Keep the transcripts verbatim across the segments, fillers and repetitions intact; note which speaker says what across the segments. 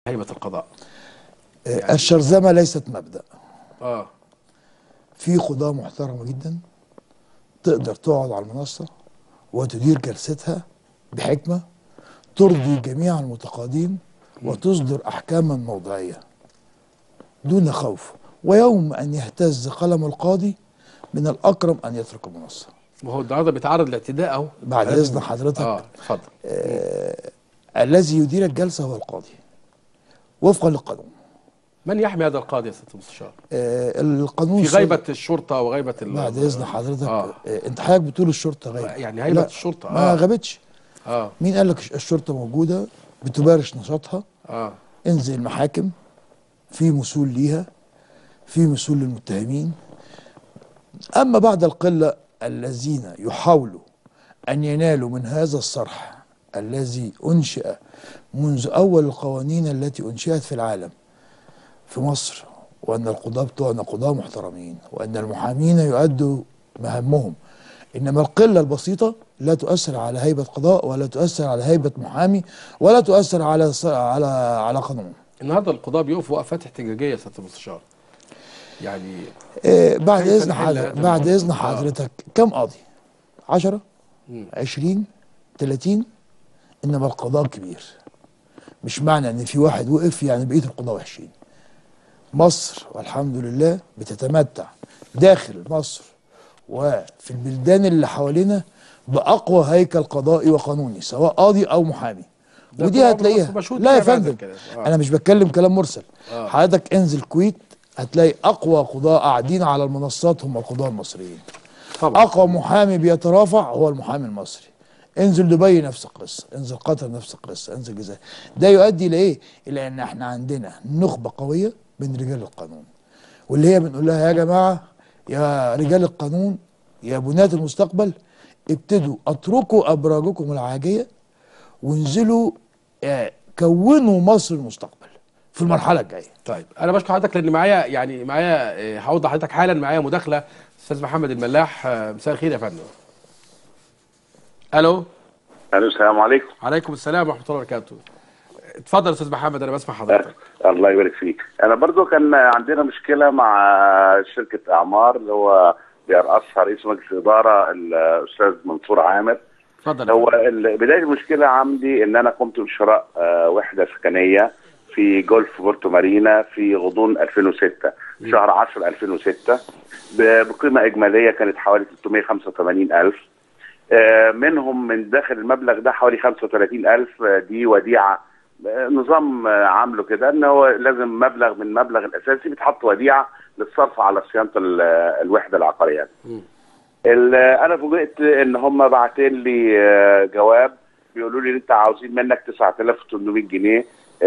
Speaker 1: هيبة القضاء؟
Speaker 2: يعني الشرذمة ليست مبدأ.
Speaker 1: اه
Speaker 2: في قضاة محترمة جدا تقدر تقعد على المنصة وتدير جلستها بحكمة ترضي جميع المتقاضين وتصدر أحكاما موضوعية دون خوف، ويوم أن يهتز قلم القاضي من الأكرم أن يترك المنصة.
Speaker 1: ما هو النهارده بيتعرض لاعتداء اهو.
Speaker 2: بعد إذن حضرتك،
Speaker 1: اه اتفضل.
Speaker 2: آه الذي يدير الجلسة هو القاضي وفقا للقانون.
Speaker 1: من يحمي هذا القاضي يا سيادة المستشار؟
Speaker 2: آه القانون
Speaker 1: في غيبة الشرطة وغيبة ال
Speaker 2: بعد إذن حضرتك،
Speaker 1: آه.
Speaker 2: آه انت حضرتك بتقول الشرطة غايبة،
Speaker 1: يعني هيبة الشرطة
Speaker 2: ما
Speaker 1: آه.
Speaker 2: غابتش.
Speaker 1: اه
Speaker 2: مين قال لك الشرطة موجودة بتمارس نشاطها؟
Speaker 1: اه
Speaker 2: انزل المحاكم، في مسؤول ليها، في مسؤول للمتهمين. أما بعد القلة الذين يحاولوا أن ينالوا من هذا الصرح الذي أنشئ منذ أول القوانين التي أنشئت في العالم في مصر، وأن القضاة بتوعنا قضاة محترمين، وأن المحامين يؤدوا مهامهم، إنما القلة البسيطة لا تؤثر على هيبة قضاء، ولا تؤثر على هيبة محامي، ولا تؤثر على على على قانون.
Speaker 1: النهارده القضاة بيقفوا وقفات احتجاجية يا سيادة المستشار. يعني
Speaker 2: إيه بعد إذن حضرتك بعد إذن حضرتك آه. كم قاضي؟ عشرة؟ عشرين؟ تلاتين؟ إنما القضاء كبير. مش معنى إن في واحد وقف يعني بقية القضاة وحشين. مصر والحمد لله بتتمتع داخل مصر وفي البلدان اللي حوالينا بأقوى هيكل قضائي وقانوني، سواء قاضي أو محامي. ودي هتلاقيها. لا يا فندم، آه. أنا مش بتكلم كلام مرسل. آه. حضرتك انزل الكويت هتلاقي أقوى قضاة قاعدين على المنصات هم القضاة المصريين. طبعا. أقوى محامي بيترافع هو المحامي المصري. انزل دبي نفس القصة، انزل قطر نفس القصة، انزل الجزائر. ده يؤدي إلى إيه؟ إلى إن إحنا عندنا نخبة قوية من رجال القانون، واللي هي بنقول لها يا جماعة يا رجال القانون يا بنات المستقبل، ابتدوا اتركوا ابراجكم العاجيه وانزلوا كونوا مصر المستقبل في المرحله الجايه.
Speaker 1: طيب انا بشكر حضرتك لان معايا يعني معايا هوضح لحضرتك حالا معايا مداخله استاذ محمد الملاح. مساء الخير يا فندم. الو.
Speaker 3: الو السلام عليكم.
Speaker 1: وعليكم السلام ورحمه الله وبركاته. اتفضل يا استاذ محمد انا بسمع حضرتك.
Speaker 3: الله يبارك فيك. انا برضو كان عندنا مشكله مع شركه اعمار اللي هو بيرأسها رئيس مجلس الاداره الاستاذ منصور عامر.
Speaker 1: اتفضل.
Speaker 3: هو بدايه المشكله عندي ان انا قمت بشراء وحده سكنيه في جولف بورتو مارينا في غضون ألفين وستة، شهر عشرة ألفين وستة، بقيمه اجماليه كانت حوالي ثلاثمائة وخمسة وثمانين ألف. منهم من داخل المبلغ ده حوالي خمسة وثلاثين ألف دي وديعه، نظام عامله كده ان هو لازم مبلغ من المبلغ الاساسي بيتحط وديعه للصرف على صيانه الوحده العقاريه. انا فوجئت ان هم باعتين لي جواب بيقولوا لي انت عاوزين منك تسعة آلاف وثمانمائة جنيه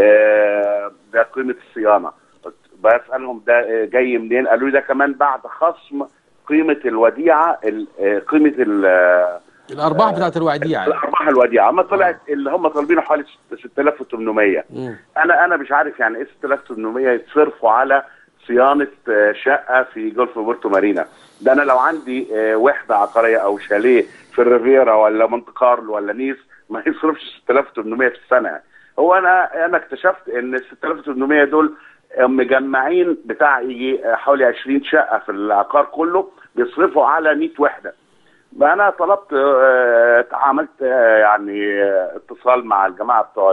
Speaker 3: ده قيمه الصيانه. بسالهم ده جاي منين؟ قالوا لي ده كمان بعد خصم قيمه الوديعه، قيمه
Speaker 1: الارباح بتاعت الوديعه يعني.
Speaker 3: الارباح الوديعه اما طلعت آه. اللي هم طالبينه حوالي ستة آلاف وثمانمائة. مم. انا انا مش عارف يعني ايه ستة آلاف وثمانمائة يتصرفوا على صيانه شقه في جولف بورتو مارينا. ده انا لو عندي وحده عقاريه او شاليه في الريفيرا ولا مونت كارلو ولا نيس ما يصرفش ستة آلاف وثمانمائة في السنه. هو انا انا اكتشفت ان ال ستة آلاف وثمانمائة دول مجمعين بتاع يجي حوالي عشرين شقه في العقار كله بيصرفوا على مائة وحده. انا طلبت عملت يعني اتصال مع الجماعه بتوع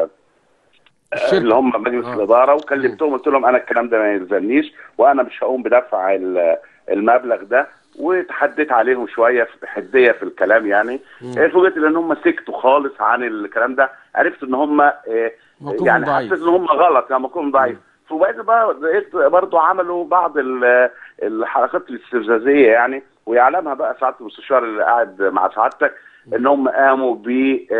Speaker 3: اللي هم مجلس آه. الاداره وكلمتهم قلت لهم انا الكلام ده ما يلزمنيش وانا مش هقوم بدفع المبلغ ده، وتحديت عليهم شويه في حديه في الكلام يعني. فوجئت ان هم سكتوا خالص عن الكلام ده، عرفت ان هم يعني حسيت ان هم غلط يعني مقام ضعيف. فبقيت بقى برضه عملوا بعض الحركات الاستفزازيه يعني، ويعلمها بقى سعاده المستشار اللي قاعد مع سعادتك ان هم قاموا بكسر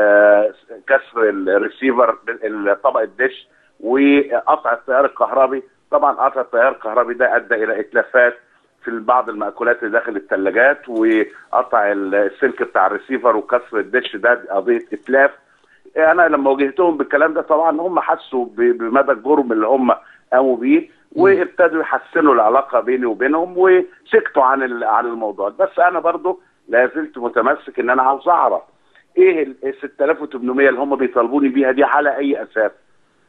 Speaker 3: الريسيفر طبق الدش وقطع التيار الكهربي. طبعا قطع التيار الكهربي ده ادى الى اتلافات في بعض المأكولات اللي داخل الثلاجات، وقطع السلك بتاع الريسيفر وكسر الدش ده قضيه اتلاف. انا لما واجهتهم بالكلام ده طبعا هم حسوا بمدى الجرم اللي هم قاموا بيه وابتدوا يحسنوا العلاقه بيني وبينهم وسكتوا عن عن الموضوع. بس انا برضو لا زلت متمسك ان انا عاوز اعرف ايه ال ستة آلاف وثمانمائة اللي هم بيطالبوني بيها دي على اي اساس؟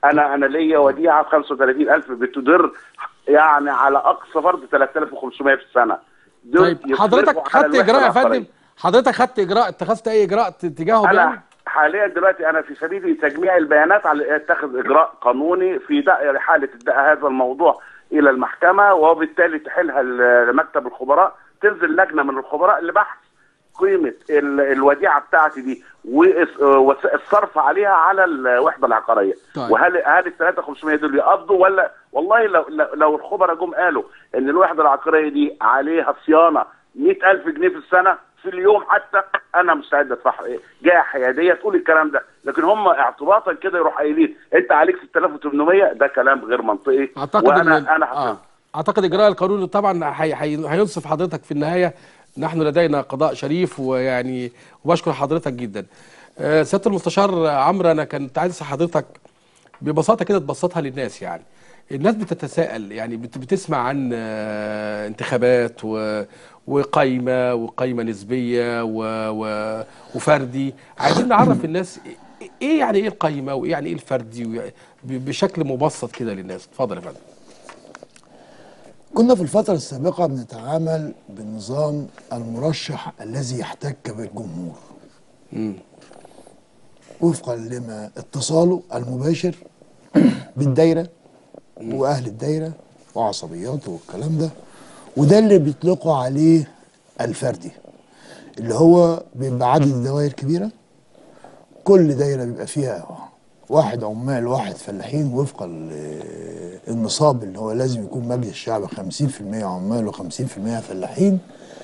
Speaker 3: انا انا ليا وديعه ب خمسة وثلاثين ألف بتدر يعني على اقصى فرض ثلاثة آلاف وخمسمائة في السنه.
Speaker 1: طيب حضرتك خدت اجراء يا فندم؟ حضرتك خدت اجراء، اتخذت اي اجراء تجاههم؟
Speaker 3: انا
Speaker 1: يعني
Speaker 3: حاليا دلوقتي انا في سبيل تجميع البيانات على اتخذ اجراء قانوني في دائره حاله اداء هذا الموضوع الى المحكمه، وبالتالي تحلها مكتب الخبراء، تنزل لجنه من الخبراء لبحث قيمه الوديعه بتاعتي دي والصرف عليها على الوحده العقاريه. طيب. وهل هل ال ثلاثة آلاف وخمسمائة دول يقضوا ولا والله لو لو الخبراء جم قالوا ان الوحده العقاريه دي عليها صيانه مئة ألف جنيه في السنه في اليوم حتى، انا مستعد ادفع جهه حياديه تقول الكلام ده، لكن هم اعتباطا كده يروح قايلين انت عليك ستة آلاف وثمانمائة، ده كلام غير منطقي.
Speaker 1: اعتقد
Speaker 3: وانا
Speaker 1: إن
Speaker 3: انا
Speaker 1: آه. اعتقد اجراء القانون طبعا هي... هي... هينصف حضرتك في النهايه. نحن لدينا قضاء شريف، ويعني وبشكر حضرتك جدا. أه سياده المستشار عمرو، انا كنت عايز حضرتك ببساطه كده تبسطها للناس. يعني الناس بتتساءل، يعني بت... بتسمع عن آه انتخابات و... وقايمه وقايمه نسبيه و... و... وفردي. عايزين نعرف الناس ايه يعني ايه القايمه وايه يعني ايه الفردي بشكل مبسط كده للناس. اتفضل يا فندم.
Speaker 2: كنا في الفترة السابقة بنتعامل بنظام المرشح الذي يحتك بالجمهور مم. وفقا لما اتصاله المباشر بالدايرة وأهل الدايرة وعصبياته والكلام ده، وده اللي بيطلقوا عليه الفردي، اللي هو بيبقى عدد دوائر كبيرة، كل دايرة بيبقى فيها واحد عمال واحد فلاحين وفقا النصاب اللي هو لازم يكون مجلس الشعب خمسين في المئة عمال وخمسين في المئة فلاحين.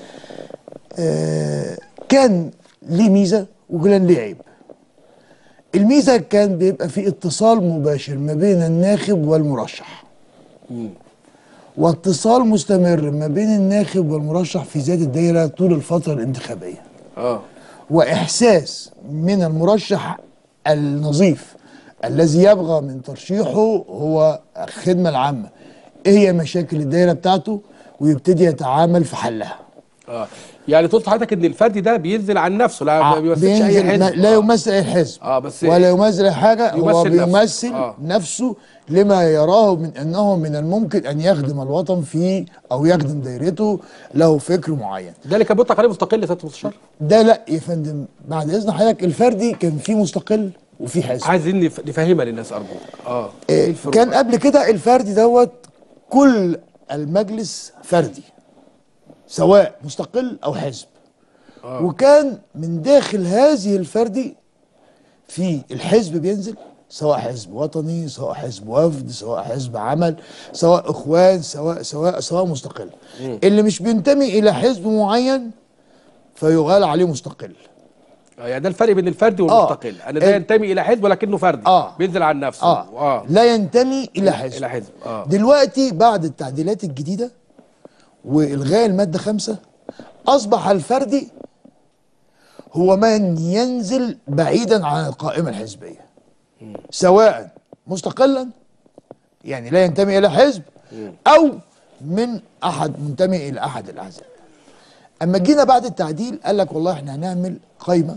Speaker 2: آه كان ليه ميزة وكان ليه عيب. الميزة كان بيبقى في اتصال مباشر ما بين الناخب والمرشح، واتصال مستمر ما بين الناخب والمرشح في ذات الدايرة طول الفترة الانتخابية. اه وإحساس من المرشح النظيف الذي يبغى من ترشيحه هو الخدمة العامة، ايه هي مشاكل الدايرة بتاعته، ويبتدي يتعامل في حلها. اه
Speaker 1: يعني تقول حضرتك ان الفردي ده بينزل عن نفسه، لا ما بيمثلش اي حزب،
Speaker 2: لا يمثل اي حزب اه بس ولا يمثل اي حاجه، هو بيمثل نفسه. آه. نفسه لما يراه من انه من الممكن ان يخدم الوطن فيه او يخدم دايرته، له فكر معين.
Speaker 1: ده اللي كان بيطلق عليه مستقل يا سياده المستشار؟
Speaker 2: ده لا يا فندم، بعد اذن حضرتك، الفردي كان فيه مستقل وفي حزب.
Speaker 1: عايزين نفهمها للناس ارجوك. اه
Speaker 2: إيه كان قبل كده الفردي دوت كل المجلس فردي سواء مستقل او حزب. آه. وكان من داخل هذه الفردي في الحزب بينزل، سواء حزب وطني سواء حزب وفد سواء حزب عمل سواء اخوان سواء سواء سواء مستقل. م. اللي مش بينتمي الى حزب معين فيغال عليه مستقل.
Speaker 1: يعني ده الفرق بين الفردي والمستقل. آه. انا ده ينتمي الى حزب ولكنه فردي. آه. بينزل عن نفسه.
Speaker 2: آه. آه. لا ينتمي الى حزب.
Speaker 1: الى حزب. آه.
Speaker 2: دلوقتي بعد التعديلات الجديده والغاء الماده خمسة اصبح الفردي هو من ينزل بعيدا عن القائمه الحزبيه، سواء مستقلا يعني لا ينتمي الى حزب او من احد منتمي الى احد الاحزاب. اما جينا بعد التعديل قال لك والله احنا هنعمل قائمه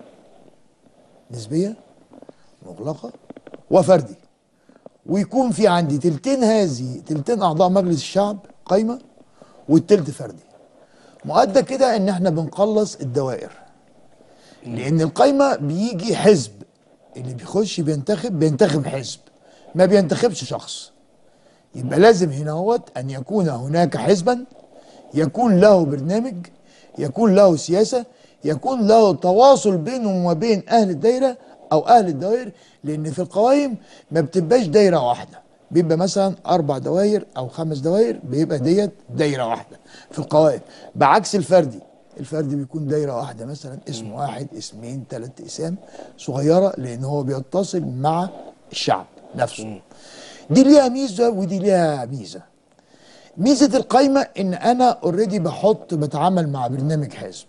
Speaker 2: نسبيه مغلقه وفردي، ويكون في عندي تلتين هذه تلتين اعضاء مجلس الشعب قائمه والتلت فردي. مؤدى كده ان احنا بنقلص الدوائر، لان القايمه بيجي حزب اللي بيخش بينتخب بينتخب حزب ما بينتخبش شخص. يبقى لازم هنا هوت ان يكون هناك حزبا يكون له برنامج، يكون له سياسه، يكون له تواصل بينه وبين اهل الدايره او اهل الدوائر، لان في القوائم ما بتبقاش دايره واحده، بيبقى مثلا اربع دوائر او خمس دوائر، بيبقى ديت دايره واحده في القوائم، بعكس الفردي. الفردي بيكون دايره واحده مثلا اسم واحد اسمين ثلاث اسام صغيره، لان هو بيتصل مع الشعب نفسه. دي ليها ميزه ودي ليها ميزه. ميزه القايمه ان انا اوريدي بحط بتعامل مع برنامج حزب.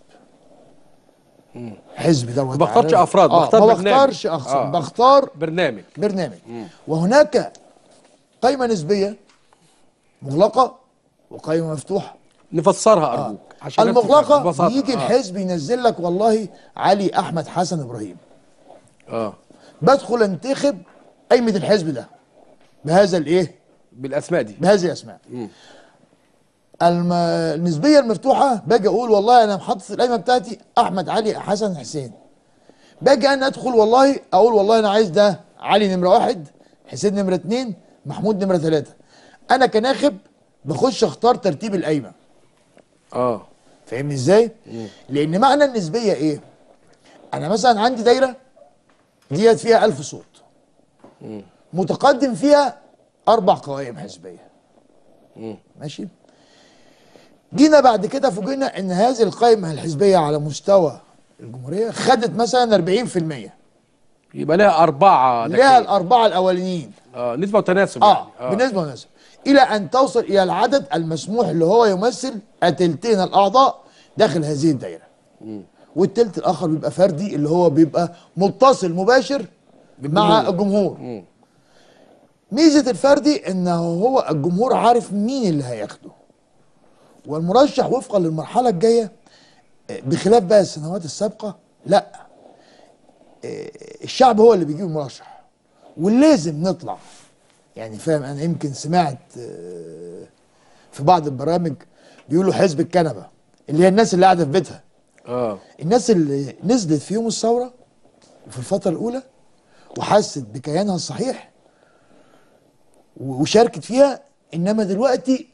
Speaker 2: حزب دوت
Speaker 1: ما بختارش افراد،
Speaker 2: آه
Speaker 1: بختار
Speaker 2: ما
Speaker 1: برنامج.
Speaker 2: بختارش أخصر. آه. بختار
Speaker 1: برنامج
Speaker 2: برنامج مم. وهناك قايمه نسبيه مغلقه وقايمه مفتوحه.
Speaker 1: نفسرها ارجوك.
Speaker 2: آه. عشان المغلقه بيجي آه. الحزب ينزل لك والله علي احمد حسن ابراهيم. اه بدخل انتخب قايمه الحزب ده بهذا الايه؟
Speaker 1: بالاسماء دي،
Speaker 2: بهذه الاسماء. الم... النسبيه المفتوحه باجي اقول والله انا محطط القايمه بتاعتي احمد علي حسن حسين. باجي انا ادخل والله اقول والله انا عايز ده علي نمره واحد، حسين نمره اتنين، محمود نمره ثلاثه. انا كناخب بخش اختار ترتيب القايمه.
Speaker 1: اه
Speaker 2: فاهمني ازاي؟ لان معنى النسبيه ايه؟ انا مثلا عندي دايره ديت فيها ألف صوت. مم. متقدم فيها اربع قوائم حزبيه. مم. ماشي؟ جينا بعد كده فوجئنا ان هذه القائمه الحزبيه على مستوى الجمهوريه خدت مثلا أربعين في المية.
Speaker 1: يبقى لها اربعه،
Speaker 2: لها الاربعه الاولانيين.
Speaker 1: اه نسبه وتناسب
Speaker 2: آه,
Speaker 1: يعني.
Speaker 2: اه بنسبه وتناسب الى ان توصل الى العدد المسموح اللي هو يمثل التلتين الاعضاء داخل هذه الدايره. مم. والتلت الاخر بيبقى فردي اللي هو بيبقى متصل مباشر بالجمهور. مع الجمهور. مم. ميزه الفردي انه هو الجمهور عارف مين اللي هياخده، والمرشح وفقا للمرحله الجايه بخلاف بقى السنوات السابقه لا، الشعب هو اللي بيجيب المرشح ولازم نطلع. يعني فاهم، انا يمكن سمعت في بعض البرامج بيقولوا حزب الكنبه اللي هي الناس اللي قاعده في بيتها. اه الناس اللي نزلت في يوم الثوره في الفتره الاولى وحست بكيانها الصحيح وشاركت فيها، انما دلوقتي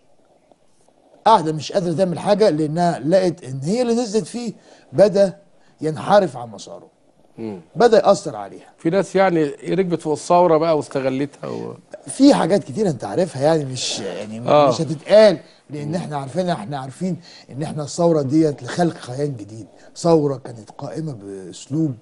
Speaker 2: قاعده مش قادره تعمل حاجه لانها لقت ان هي اللي نزلت فيه بدا ينحرف عن مساره. مم. بدا ياثر عليها.
Speaker 1: في ناس يعني ركبت فوق الثوره بقى واستغلتها و...
Speaker 2: في حاجات كتير انت عارفها يعني مش يعني آه. مش هتتقال لان احنا عارفين احنا عارفين ان احنا الثوره ديت لخلق كيان جديد. ثوره كانت قائمه باسلوب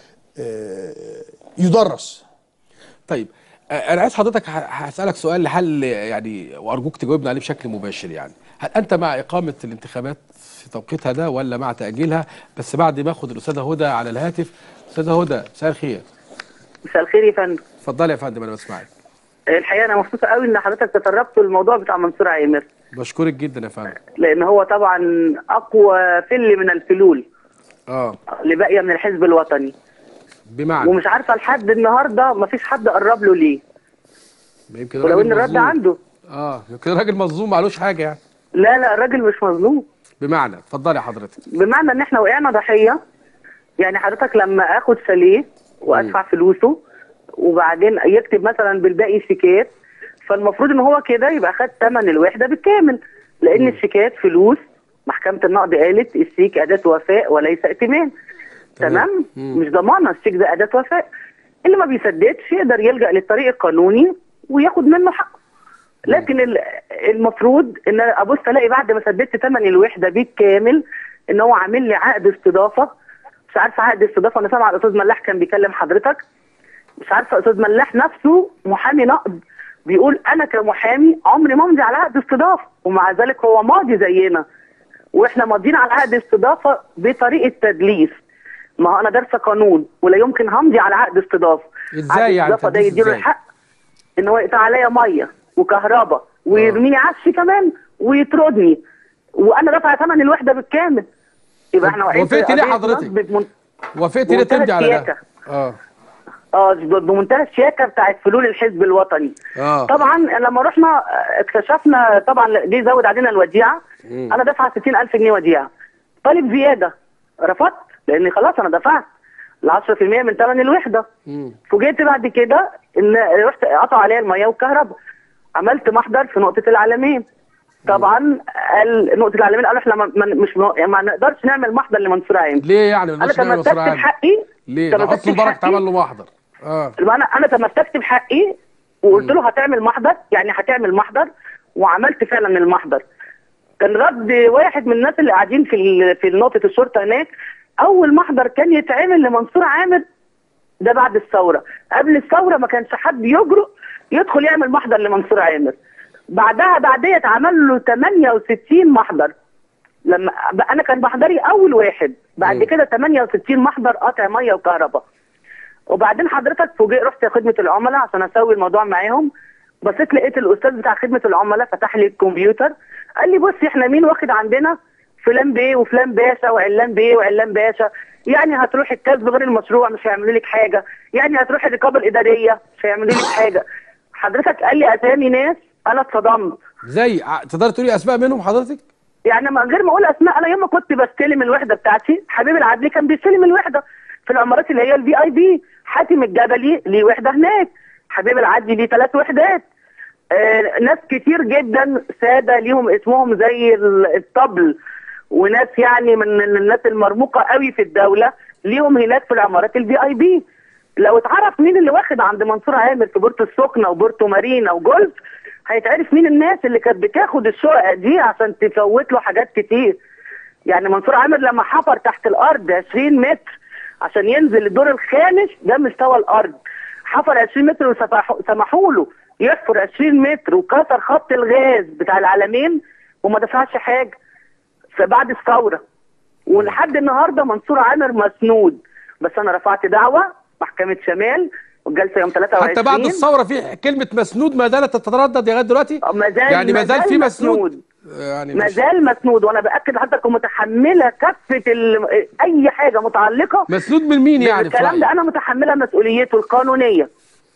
Speaker 2: آه يدرس.
Speaker 1: طيب انا عايز حضرتك هسالك سؤال لحل يعني وارجوك تجاوبنا عليه بشكل مباشر. يعني هل انت مع اقامه الانتخابات في توقيتها ده ولا مع تاجيلها؟ بس بعد ما اخد الاستاذه هدى على الهاتف. استاذه هدى مساء الخير.
Speaker 4: مساء الخير يا فندم.
Speaker 1: اتفضلي يا فندم انا بسمعك.
Speaker 4: الحقيقه انا مبسوطه قوي ان حضرتك تطرقت للموضوع بتاع منصور عامر.
Speaker 1: بشكرك جدا يا فندم.
Speaker 4: لان هو طبعا اقوى فل من الفلول
Speaker 1: اه
Speaker 4: اللي باقيه من الحزب الوطني.
Speaker 1: بمعنى
Speaker 4: ومش عارفه لحد النهارده ما فيش حد قرب له ليه.
Speaker 1: يمكن
Speaker 4: ولو ان الرد عنده.
Speaker 1: اه يمكن الراجل مظلوم معلوش حاجه يعني.
Speaker 4: لا لا الراجل مش مظلوم.
Speaker 1: بمعنى اتفضلي يا حضرتك.
Speaker 4: بمعنى ان احنا وقعنا ضحيه. يعني حضرتك لما اخد شاليه وادفع فلوسه وبعدين يكتب مثلا بالباقي شيكات، فالمفروض ان هو كده يبقى خد ثمن الوحده بالكامل، لان مم. الشيكات فلوس. محكمه النقد قالت الشيك اداه وفاء وليس ائتمان. تمام؟ مش ضمانه، الشيك ده اداه وفاء. اللي ما بيسددش يقدر يلجا للطريق القانوني وياخد منه حقه. لكن المفروض ان ابص الاقي بعد ما سددت ثمن الوحده بالكامل ان هو عامل لي عقد استضافه. مش عارفه عقد استضافه، انا سامعه الاستاذ ملاح كان بيكلم حضرتك. مش عارفه استاذ ملاح نفسه محامي نقد بيقول انا كمحامي عمري ما امضي على عقد استضافه، ومع ذلك هو ماضي زينا واحنا ماضيين على عقد استضافه بطريقه تدليس. ما هو انا دارسه قانون ولا يمكن همضي على عقد استضافه.
Speaker 1: ازاي يعني
Speaker 4: الاستضافه ده يديله الحق ان هو يقطع عليا ميه وكهرباء ويرميني عفش كمان ويطردني وانا دافعه ثمن الوحده بالكامل. يبقى احنا واقعين
Speaker 1: وافقتي ليه حضرتك؟ بمن... وافقتي ليه تمضي على ده؟ اه
Speaker 4: اه بمنتهى الشياكه بتاعت فلول الحزب الوطني. اه طبعا لما رحنا اكتشفنا طبعا جه يزود علينا الوديعه. مم. انا دافعه ستين ألف جنيه وديعه. طالب زياده رفضت لان خلاص انا دفعت ال عشرة في المية من ثمن الوحده. فوجئت بعد كده ان رحت قطعوا عليا الميه والكهرباء. عملت محضر في نقطه العالمين. طبعا قال نقطه العالمين قالوا احنا ما مش ما نقدرش نعمل محضر لمنصور عامر.
Speaker 1: ليه يعني
Speaker 4: انا تمسكت بحقي.
Speaker 1: ليه؟ ده حسن مبارك اتعمل له محضر. اه
Speaker 4: انا انا تمسكت بحقي وقلت له هتعمل محضر، يعني هتعمل محضر، وعملت فعلا المحضر. كان رد واحد من الناس اللي قاعدين في في نقطه الشرطه هناك، اول محضر كان يتعمل لمنصور عامر ده بعد الثوره. قبل الثوره ما كانش حد يجرؤ يدخل يعمل محضر لمنصور عامر. بعدها بعديه اتعمل له ثمانية وستين محضر. لما انا كان محضري اول واحد، بعد كده ثمانية وستين محضر قطع ميه وكهرباء. وبعدين حضرتك فوجئ رحت خدمه العملاء عشان اسوي الموضوع معاهم. بصيت لقيت الاستاذ بتاع خدمه العملاء فتح لي الكمبيوتر قال لي بصي احنا مين واخد عندنا فلان بيه وفلان باشا وعلان بيه وعلان باشا. يعني هتروح الكسب غير المشروع مش هيعملوا لك حاجه، يعني هتروح الرقابه الاداريه مش هيعملوا لك حاجه. حضرتك قال لي اسامي ناس انا اتصدمت.
Speaker 1: زي ع- تقدر تقولي اسماء منهم حضرتك؟
Speaker 4: يعني من غير ما اقول اسماء، انا يوم ما كنت بستلم الوحده بتاعتي حبيب العدلي كان بيستلم الوحده في العمارات اللي هي الفي اي بي، حاتم الجبلي ليه وحده هناك، حبيب العدلي ليه ثلاث وحدات. آه ناس كتير جدا ساده ليهم اسمهم زي ال- الطبل، وناس يعني من الناس المرموقه قوي في الدوله ليهم هناك في العمارات الفي اي بي. لو اتعرف مين اللي واخد عند منصور عامر في بورتو السخنه وبورتو مارينا وجولف، هيتعرف مين الناس اللي كانت بتاخد الشقق دي عشان تفوت له حاجات كتير. يعني منصور عامر لما حفر تحت الارض عشرين متر عشان ينزل الدور الخامس ده مستوى الارض، حفر عشرين متر وسمحوا له يحفر عشرين متر وكسر خط الغاز بتاع العلمين وما دفعش حاجه فبعد الثوره. ولحد النهارده منصور عامر مسنود، بس انا رفعت دعوه محكمه شمال والجلسه يوم ثلاثة وعشرين
Speaker 1: حتى بعد الثوره في كلمه مسنود ما زالت تتردد لغايه دلوقتي؟
Speaker 4: ما زال
Speaker 1: يعني ما زال في مسنود
Speaker 4: يعني ما زال مسنود، وانا باكد لحضرتك متحمله كافه ال... اي حاجه متعلقه.
Speaker 1: مسنود من مين يعني؟
Speaker 4: الكلام ده انا متحمله مسؤوليته القانونيه.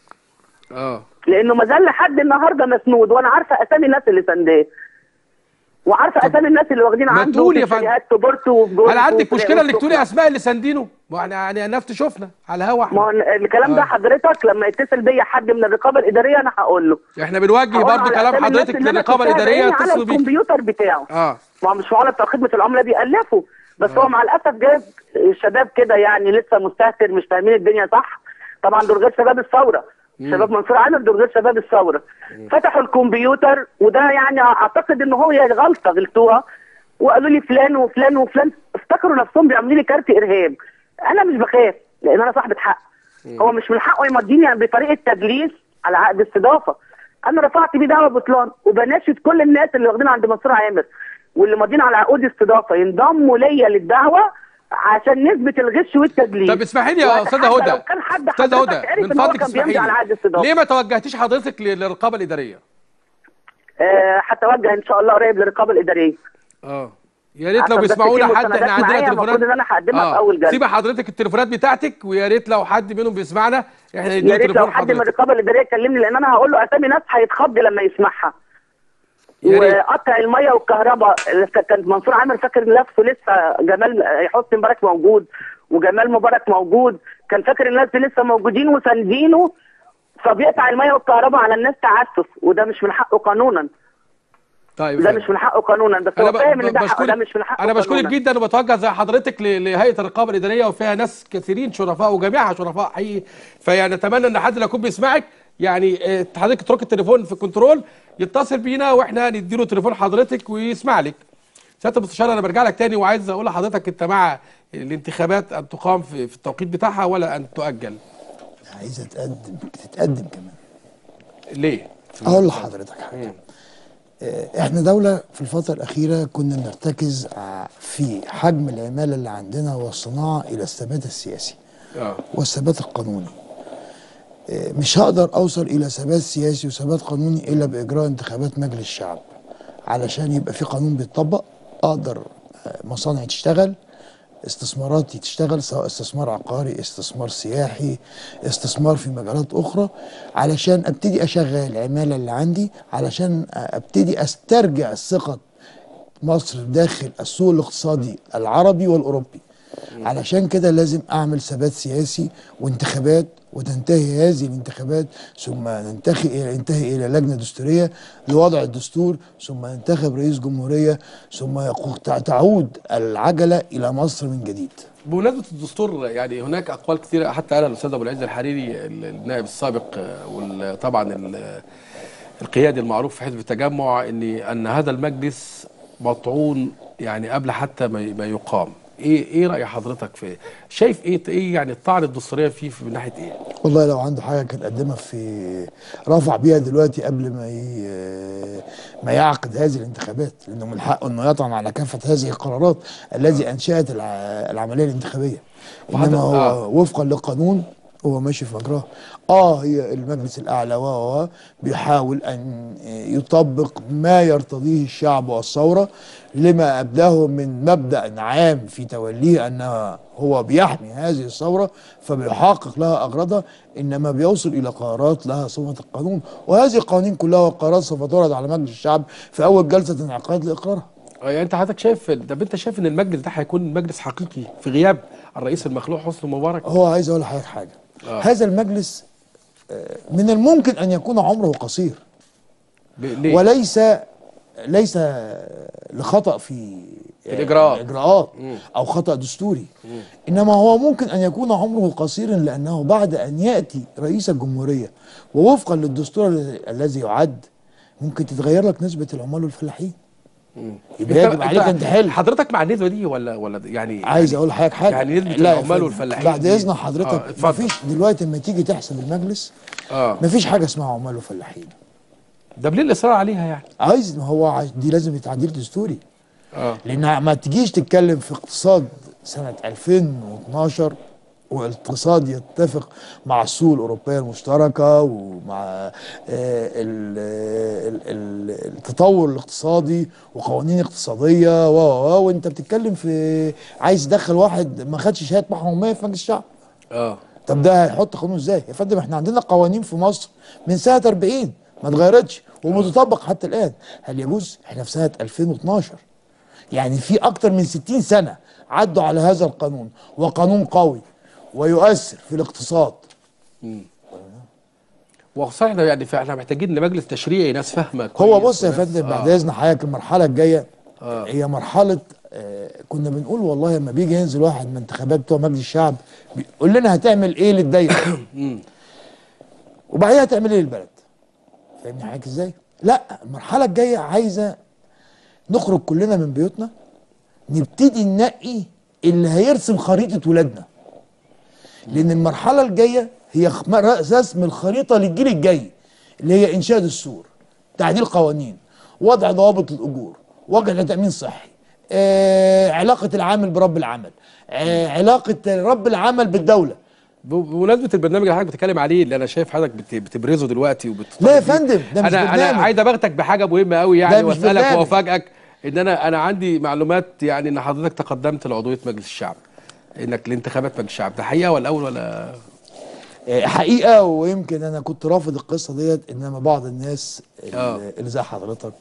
Speaker 1: اه
Speaker 4: لانه ما زال لحد النهارده مسنود، وانا عارفه اسامي الناس اللي سنداه وعارفه اسامي الناس اللي واخدين عنده في شاليهات في بورتو وفي جولف.
Speaker 1: هل عندك مشكله انك تقولي اسماء اللي ساندينه؟ يعني نفس شفنا على الهوا
Speaker 4: ما هو الكلام ده حضرتك لما يتصل بيا حد من الرقابه الاداريه انا هقول له.
Speaker 1: احنا بنوجه برضه كلام حضرتك للرقابه الاداريه
Speaker 4: على الكمبيوتر بتاعه.
Speaker 1: اه
Speaker 4: ما هو مش معلب خدمه العملاء بيألفوا، بس آه. هو مع الاسف جاب شباب كده يعني لسه مستهتر مش فاهمين الدنيا صح. طبعا دول غير شباب الثوره، شباب منصور عامر دول غير شباب الثوره. فتحوا الكمبيوتر وده يعني اعتقد ان هو غلطه غلطوها وقالوا لي فلان وفلان وفلان، افتكروا نفسهم بيعملوا لي كارت ارهاب. انا مش بخاف لان انا صاحبه حق. هو مش من حقه يمضيني بطريقه تدليس على عقد استضافه. انا رفعت بيه دعوه بطلان وبناشد كل الناس اللي واخدين عند منصور عامر واللي ماضيين على عقود استضافه ينضموا ليا للدعوه عشان نثبت الغش والتدليس.
Speaker 1: طب اسمحي لي يا استاذه هدى،
Speaker 4: لو كان حد
Speaker 1: استاذه هدى من فضلك اسمحي
Speaker 4: لي،
Speaker 1: ليه ما توجهتيش حضرتك للرقابه الاداريه؟
Speaker 4: آه هتوجه ان شاء الله قريب للرقابه الاداريه.
Speaker 1: اه يا ريت لو بيسمعونا حد، احنا عندنا تليفونات.
Speaker 4: انا هقدمها
Speaker 1: آه.
Speaker 4: في اول جلسه.
Speaker 1: سيبي حضرتك التليفونات بتاعتك ويا ريت لو حد منهم بيسمعنا احنا نديله
Speaker 4: يا ريت
Speaker 1: تليفون
Speaker 4: لو حد
Speaker 1: حضرتك.
Speaker 4: من الرقابه الاداريه يكلمني لان انا هقول له اسامي ناس هيتخض لما يسمعها. وقطع الميه والكهرباء كان منصور عامر فاكر نفسه لسه جمال حسني مبارك موجود وجمال مبارك موجود، كان فاكر الناس دي لسه موجودين وساندينه، فبيقطع الميه والكهرباء على الناس تعسف وده مش من حقه قانونا.
Speaker 1: طيب
Speaker 4: ده مش من حقه قانونا، بس هو فاهم ان ده حقه، ده مش من حقه.
Speaker 1: انا بشكرك جدا وبتوجه زي حضرتك لهيئه الرقابه الاداريه وفيها ناس كثيرين شرفاء وجميعها شرفاء حقيقي، فيعني اتمنى ان حد اللي يكون بيسمعك يعني حضرتك تترك التليفون في الكنترول يتصل بينا واحنا نديله تليفون حضرتك ويسمع لك. سياده المستشار انا برجع لك تاني وعايز اقول لحضرتك انت مع الانتخابات ان تقام في, في التوقيت بتاعها ولا ان تؤجل؟
Speaker 2: عايزه تقدم تتقدم كمان.
Speaker 1: ليه؟
Speaker 2: اقول لحضرتك حاجه. احنا دولة في الفترة الأخيرة كنا بنرتكز في حجم العمالة اللي عندنا والصناعة إلى الثبات السياسي
Speaker 1: آه.
Speaker 2: والثبات القانوني. مش هقدر أوصل إلى ثبات سياسي وثبات قانوني إلا بإجراء انتخابات مجلس الشعب علشان يبقى في قانون بيتطبق، أقدر مصانعي تشتغل، استثماراتي تشتغل، سواء استثمار عقاري، استثمار سياحي، استثمار في مجالات اخرى، علشان ابتدي اشغل العماله اللي عندي، علشان ابتدي استرجع ثقه مصر داخل السوق الاقتصادي العربي والاوروبي. علشان كده لازم اعمل ثبات سياسي وانتخابات، وتنتهي هذه الانتخابات ثم ننتهي الى ننتهي الى لجنه دستوريه لوضع الدستور، ثم ننتخب رئيس جمهوريه، ثم تعود العجله الى مصر من جديد.
Speaker 1: بمناسبه الدستور يعني هناك اقوال كثيره حتى قالها الاستاذ ابو العز الحريري النائب السابق وطبعا القيادي المعروف في حزب التجمع ان ان هذا المجلس مطعون يعني قبل حتى ما يقام. ايه ايه راي حضرتك في شايف ايه ايه يعني الطعن الدستوريه فيه في من ناحيه ايه؟
Speaker 2: والله لو عنده حاجه كان قدمها في رفع بيها دلوقتي قبل ما ما يعقد هذه الانتخابات، لانه من حقه انه يطعن على كافه هذه القرارات التي انشات العمليه الانتخابيه. انما هو آه. وفقا للقانون هو ماشي في مجراه. اه هي المجلس الاعلى و بيحاول ان يطبق ما يرتضيه الشعب والثوره لما ابداه من مبدا عام في توليه ان هو بيحمي هذه الثوره فبيحقق لها اغراضها، انما بيوصل الى قرارات لها صفه القانون، وهذه القوانين كلها والقرارات سوف تعرض على مجلس الشعب في اول جلسه انعقاد لاقرارها.
Speaker 1: اه يعني انت حضرتك شايف، طب انت شايف ان المجلس ده هيكون مجلس حقيقي في غياب الرئيس المخلوع حسني مبارك؟
Speaker 2: هو عايز اقول لحضرتك حاجه،
Speaker 1: آه.
Speaker 2: هذا المجلس من الممكن ان يكون عمره قصير،
Speaker 1: ليه؟
Speaker 2: وليس ليس لخطأ في
Speaker 1: الإجراءات.
Speaker 2: الإجراءات أو خطأ دستوري، مم. إنما هو ممكن أن يكون عمره قصيرا لأنه بعد أن يأتي رئيس الجمهورية ووفقا للدستور الذي يعد ممكن تتغير لك نسبة العمال والفلاحين. يبقى يجب عليك أن تحل.
Speaker 1: حضرتك مع النسبة دي ولا ولا يعني
Speaker 2: عايز أقول لحضرتك حاجة،
Speaker 1: يعني نسبة العمال والفلاحين
Speaker 2: بعد إذن حضرتك
Speaker 1: آه
Speaker 2: مفيش دلوقتي لما تيجي تحسب المجلس
Speaker 1: آه.
Speaker 2: مفيش حاجة اسمها عمال وفلاحين.
Speaker 1: ده ليه الاصرار عليها يعني؟
Speaker 2: عايز، ما هو عايز دي لازم تعديل دستوري.
Speaker 1: اه
Speaker 2: لان ما تجيش تتكلم في اقتصاد سنه ألفين واثناشر والاقتصاد يتفق مع السوق الاوروبيه المشتركه ومع آه ال ال ال التطور الاقتصادي وقوانين اقتصاديه و و وانت بتتكلم في عايز تدخل واحد ما خدش شهاده محاميه في مجلس الشعب.
Speaker 1: اه
Speaker 2: طب ده هيحط قانون ازاي؟ يا فندم احنا عندنا قوانين في مصر من سنه أربعين ما اتغيرتش وبتطبق حتى الان. هل يجوز؟ احنا في سنه ألفين واثناشر، يعني في اكتر من ستين سنه عدوا على هذا القانون، وقانون قوي ويؤثر في الاقتصاد.
Speaker 1: امم وصحيح يعني احنا محتاجين لمجلس تشريعي ناس فاهمه
Speaker 2: هو بص يا فندم،
Speaker 1: آه.
Speaker 2: بعد اذن حضرتك المرحله الجايه
Speaker 1: آه.
Speaker 2: هي مرحله آه كنا بنقول والله لما بيجي ينزل واحد من انتخابات بتوع مجلس الشعب بيقول لنا هتعمل ايه للدايره وبعدين هتعمل ايه للبلد. فاهمني حضرتك ازاي؟ لا، المرحله الجايه عايزه نخرج كلنا من بيوتنا، نبتدي ننقي اللي هيرسم خريطه ولادنا، لان المرحله الجايه هي رسم الخريطه للجيل الجاي اللي هي انشاء دستور، تعديل قوانين، وضع ضوابط الاجور، وضع تامين صحي، آه، علاقه العامل برب العمل، آه، علاقه رب العمل بالدوله.
Speaker 1: بمناسبه البرنامج اللي حضرتك بتتكلم عليه اللي انا شايف حضرتك بتبرزه دلوقتي وبتطلع
Speaker 2: لا يا فندم ده مش
Speaker 1: انا
Speaker 2: برنامج.
Speaker 1: انا عايز ابغتك بحاجه مهمه قوي يعني واسالك
Speaker 2: برنامج.
Speaker 1: وافاجئك ان انا انا عندي معلومات يعني ان حضرتك تقدمت لعضويه مجلس الشعب، انك لانتخابات مجلس الشعب، ده حقيقه ولا اول ولا
Speaker 2: حقيقه؟ ويمكن انا كنت رافض القصه ديت، انما بعض الناس
Speaker 1: آه.
Speaker 2: اللي زي حضرتك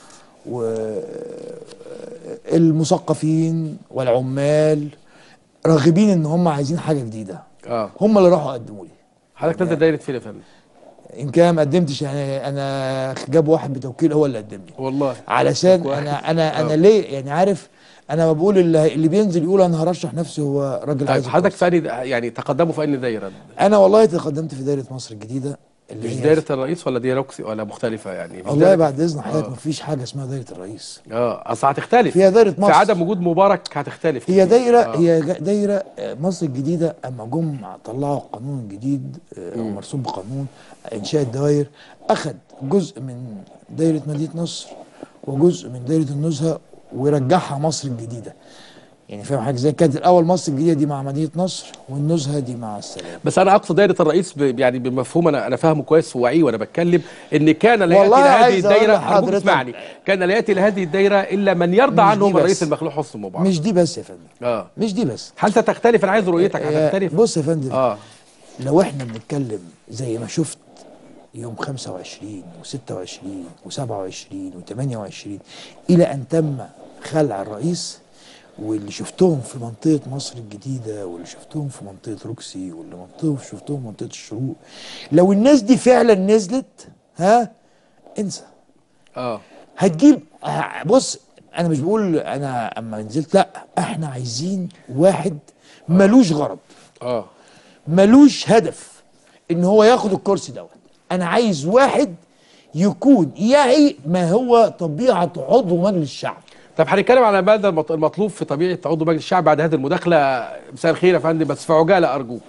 Speaker 2: والمثقفين والعمال راغبين ان هم عايزين حاجه جديده،
Speaker 1: اه
Speaker 2: هم اللي راحوا قدموا لي.
Speaker 1: حضرتك نازل دايره فين يا فندم؟
Speaker 2: ان كان ما قدمتش يعني انا جاب واحد بتوكيل هو اللي قدم لي
Speaker 1: والله
Speaker 2: علشان انا انا انا ليه يعني عارف انا ما بقول اللي, اللي بينزل يقول انا هرشح نفسي هو راجل.
Speaker 1: طيب حضرتك في يعني تقدموا في اي دايره؟
Speaker 2: انا والله تقدمت في دايره مصر الجديده اللي
Speaker 1: مش
Speaker 2: هي
Speaker 1: دايره الرئيس ولا دايره ولا مختلفه يعني؟
Speaker 2: والله بعد اذن حضرتك آه. مفيش حاجه اسمها دايره الرئيس.
Speaker 1: اه اصل هتختلف
Speaker 2: هي دايره مصر
Speaker 1: في عدم وجود مبارك هتختلف.
Speaker 2: هي دايره آه. هي دايره مصر الجديده. اما جم طلعوا قانون جديد او مرسوم بقانون انشاء الدوائر، اخذ جزء من دايره مدينه نصر وجزء من دايره النزهه ورجعها مصر الجديده. يعني فاهم حاجه زي كانت الاول مصر الجديده دي مع مدينه نصر والنزهه دي مع السلام.
Speaker 1: بس انا اقصد دايره الرئيس يعني بمفهوم انا انا فاهمه كويس وواعيه وانا بتكلم ان كان لا ياتي لهذه الدايره اسمعني كان لا ياتي لهذه الدايره الا من يرضى عنهم الرئيس المخلوع حسني مبارك.
Speaker 2: مش دي بس يا فندم.
Speaker 1: اه
Speaker 2: مش دي بس.
Speaker 1: هل ستختلف؟ انا عايز رؤيتك هتختلف.
Speaker 2: بص يا فندم
Speaker 1: اه
Speaker 2: لو احنا بنتكلم زي ما شفت يوم خمسة وعشرين وستة وعشرين وسبعة وعشرين وثمانية وعشرين الى ان تم خلع الرئيس، واللي شفتهم في منطقة مصر الجديدة واللي شفتهم في منطقة روكسي واللي منطقة شفتهم في منطقة الشروق، لو الناس دي فعلا نزلت ها انسى.
Speaker 1: اه
Speaker 2: هتجيب بص انا مش بقول انا اما نزلت، لا احنا عايزين واحد ملوش غرض،
Speaker 1: اه
Speaker 2: ملوش هدف ان هو ياخد الكرسي دوت. انا عايز واحد يكون يعي ما هو طبيعة عضو مجلس الشعب.
Speaker 1: طب هنتكلم على ماذا المطلوب في طبيعه عضو مجلس الشعب بعد هذه المداخله. مساء الخير يا فندم بس في عجاله ارجوك.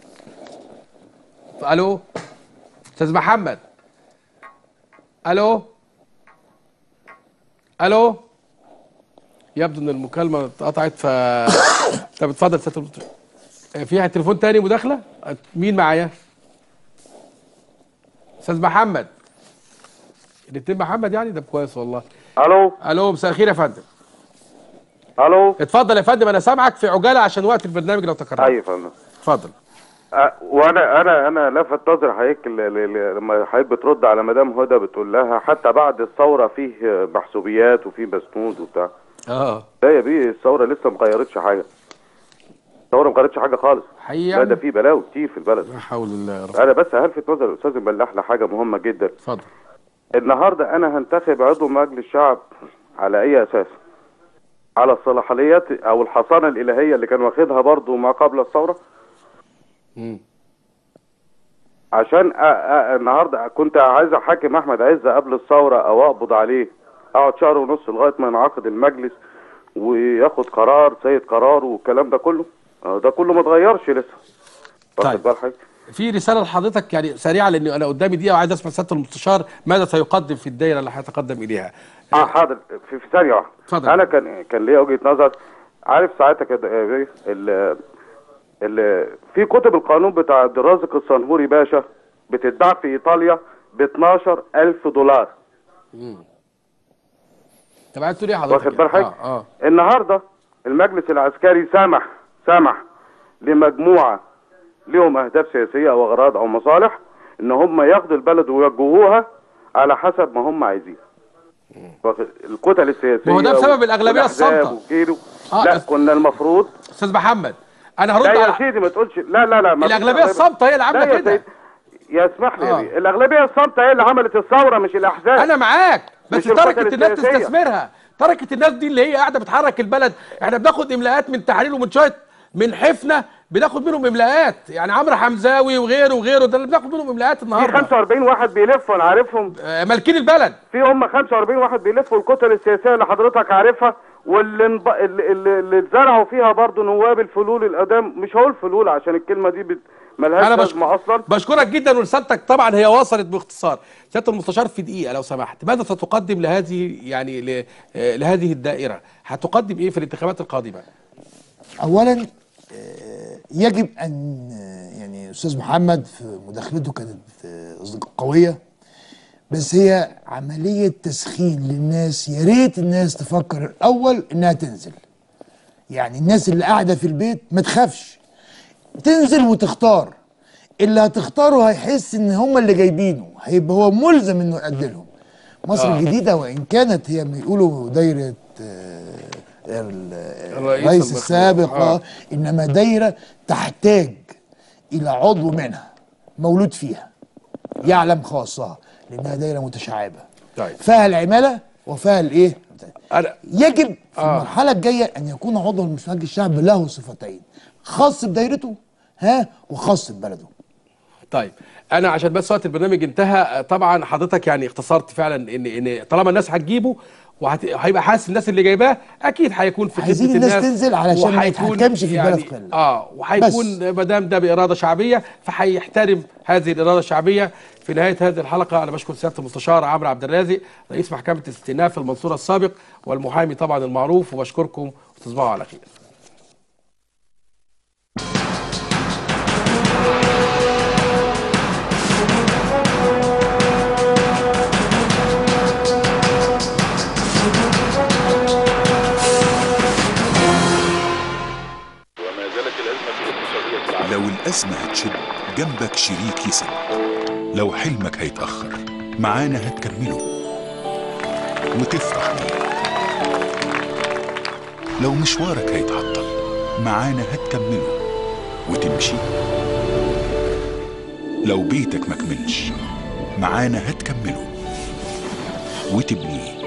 Speaker 1: الو استاذ محمد. الو الو يبدو ان المكالمه اتقطعت ف طب اتفضل سياده فيها تليفون تاني مداخله. مين معايا؟ استاذ محمد. الاثنين محمد يعني، ده كويس والله.
Speaker 5: الو
Speaker 1: الو، مساء الخير يا فندم.
Speaker 5: الو
Speaker 1: اتفضل يا فندم، انا سامعك في عجاله عشان وقت البرنامج لو تكرر.
Speaker 5: ايوه يا فندم.
Speaker 1: اتفضل.
Speaker 5: أه وانا انا انا لفت نظر حضرتك لما حضرتك بترد على مدام هدى بتقول لها حتى بعد الثوره فيه محسوبيات وفيه مسنود وبتاع.
Speaker 1: اه
Speaker 5: لا يا بيه، الثوره لسه ما غيرتش حاجه. الثوره ما غيرتش حاجه خالص.
Speaker 1: حقيقة
Speaker 5: لا ده في بلاوي كتير في البلد.
Speaker 1: لا حول الله يا رب.
Speaker 5: انا بس هلفت نظر الاستاذ الملاح لحاجه مهمه جدا.
Speaker 1: اتفضل.
Speaker 5: النهارده انا هنتخب عضو مجلس الشعب على اي اساس؟ على الصلاحيات او الحصانه الالهيه اللي كان واخدها برضو ما قبل الثوره؟
Speaker 1: امم
Speaker 5: عشان أ أ النهارده كنت عايز احاكم احمد عز قبل الثوره او اقبض عليه، اقعد شهر ونص لغايه ما ينعقد المجلس وياخد قرار سيد قراره والكلام ده كله. ده كله ما اتغيرش لسه.
Speaker 1: طيب
Speaker 5: بال حضرتك
Speaker 1: في رساله لحضرتك يعني سريعه، لان انا قدامي دقيقه وعايز اسمع سياده المستشار ماذا سيقدم في الدائره اللي هيتقدم اليها.
Speaker 5: اه حاضر، في, في ثانيه واحده.
Speaker 1: اتفضل.
Speaker 5: انا كان كان ليا وجهه نظر. عارف ساعتها كده ال ال في كتب القانون بتاع عبد الرازق الصنهوري باشا بتتباع في ايطاليا ب اتناشر ألف دولار.
Speaker 1: امم طب عايز تقول ايه حضرتك؟
Speaker 5: واخد بال حضرتك؟
Speaker 1: اه اه
Speaker 5: النهارده المجلس العسكري سمح سمح لمجموعه لهم اهداف سياسيه او اغراض او مصالح ان هم ياخدوا البلد ويوجهوها على حسب ما هم عايزين. الكتل السياسيه
Speaker 1: ما هو ده بسبب الاغلبيه الصامته.
Speaker 5: آه لا كنا المفروض.
Speaker 1: استاذ محمد انا هرد
Speaker 5: لا
Speaker 1: على
Speaker 5: يا سيدي ما تقولش. لا لا لا
Speaker 1: الاغلبيه الصامته هي اللي عامله كده.
Speaker 5: يا اسمح لي
Speaker 1: آه.
Speaker 5: يا الاغلبيه الصامته هي اللي عملت الثوره مش الاحزاب.
Speaker 1: انا معاك، بس تركت الناس
Speaker 5: السياسية.
Speaker 1: تستثمرها، تركت الناس دي اللي هي قاعده بتحرك البلد. احنا بناخد املاءات من تحرير ومن شويه من حفنه، بناخد منهم املاءات، يعني عمرو حمزاوي وغيره وغيره، ده اللي بناخد منهم املاءات النهارده.
Speaker 5: في خمسة وأربعين واحد بيلفوا انا عارفهم.
Speaker 1: آه مالكين البلد.
Speaker 5: في هم خمسة وأربعين واحد بيلفوا الكتل السياسيه اللي حضرتك عارفها، واللي انب... اللي, اللي اتزرعوا فيها برضه نواب الفلول القدام. مش هقول فلول عشان الكلمه دي بت... ملهاش لازمه اصلا.
Speaker 1: بشكرك جدا، ورسالتك طبعا هي وصلت باختصار. سياده المستشار في دقيقه لو سمحت، ماذا ستقدم لهذه يعني ل... لهذه الدائره؟ هتقدم ايه في الانتخابات القادمه؟
Speaker 2: اولا يجب ان يعني استاذ محمد في مداخلته كانت قويه، بس هي عمليه تسخين للناس. يا ريت الناس تفكر الاول انها تنزل، يعني الناس اللي قاعده في البيت ما تخافش، تنزل وتختار. اللي هتختاره هيحس ان هم اللي جايبينه، هيبقى هو ملزم انه يقدلهم. مصر آه. الجديده وان كانت هي بيقولوا دايره الرئيس السابق آه. انما دايره تحتاج الى عضو منها مولود فيها يعلم خاصها، لانها دايره متشعبه.
Speaker 1: طيب.
Speaker 2: فيها العماله وفيها الايه؟
Speaker 1: أنا...
Speaker 2: يجب في آه. المرحله الجايه ان يكون عضو من مجلس الشعب له صفتين، خاص بدايرته ها وخاص ببلده.
Speaker 1: طيب انا عشان بس وقت البرنامج انتهى، طبعا حضرتك يعني اختصرت فعلا ان ان طالما الناس هتجيبه وهيبقى حاسس الناس اللي جايباه اكيد هيكون في
Speaker 2: عايزين الناس, الناس تنزل علشان ما يتحكمش في
Speaker 1: يعني
Speaker 2: البلد كله.
Speaker 1: اه وهيكون ما دام ده باراده شعبيه فهيحترم هذه الاراده الشعبيه. في نهايه هذه الحلقه انا بشكر سياده المستشار عمرو عبد الرازق رئيس محكمه الاستئناف في المنصوره السابق والمحامي طبعا المعروف، وبشكركم وتصبحوا على خير.
Speaker 6: لو الأزمة هتشد جنبك شريك يسد، لو حلمك هيتأخر معانا هتكمله وتفرح بيه، لو مشوارك هيتعطل معانا هتكمله وتمشي، لو بيتك مكملش معانا هتكمله وتبنيه،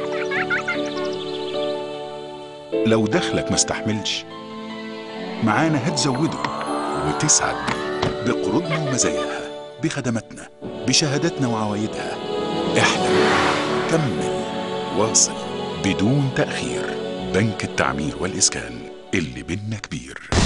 Speaker 6: لو دخلك مستحملش معانا هتزوده وتسعد بقروضنا ومزاياها، بخدماتنا، بشهاداتنا وعوايدها. احلم، كمل، واصل بدون تأخير. بنك التعمير والإسكان، اللي بينا كبير.